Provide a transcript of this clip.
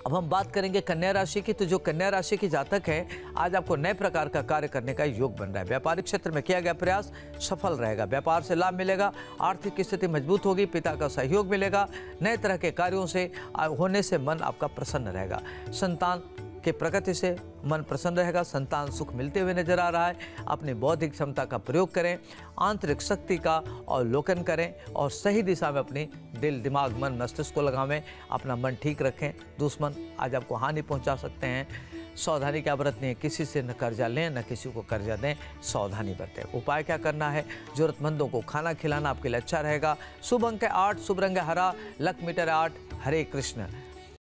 अब हम बात करेंगे कन्या राशि की। तो जो कन्या राशि की जातक है, आज आपको नए प्रकार का कार्य करने का योग बन रहा है। व्यापारिक क्षेत्र में किया गया प्रयास सफल रहेगा, व्यापार से लाभ मिलेगा, आर्थिक स्थिति मजबूत होगी, पिता का सहयोग मिलेगा, नए तरह के कार्यों से होने से मन आपका प्रसन्न रहेगा, संतान के प्रगति से मन प्रसन्न रहेगा, संतान सुख मिलते हुए नजर आ रहा है। अपनी बौद्धिक क्षमता का प्रयोग करें, आंतरिक शक्ति का अवलोकन करें और सही दिशा में अपनी दिल, दिमाग, मन, मस्तिष्क को लगावें, अपना मन ठीक रखें। दुश्मन आज आपको हानि पहुंचा सकते हैं, सावधानी क्या बरतनी है, किसी से न कर्जा लें न किसी को कर्जा दें, सावधानी बरतें। उपाय क्या करना है, जरूरतमंदों को खाना खिलाना आपके लिए अच्छा रहेगा। शुभ अंक है 8, शुभ रंग है हरा, लक मीटर 8। हरे कृष्ण।